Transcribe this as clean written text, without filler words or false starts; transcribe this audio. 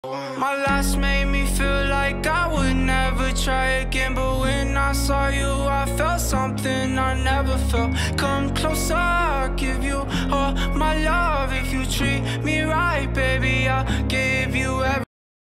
My last made me feel like I would never try again, but when I saw you, I felt something I never felt. Come closer, I'll give you all my love. If you treat me right, baby, I'll give you everything.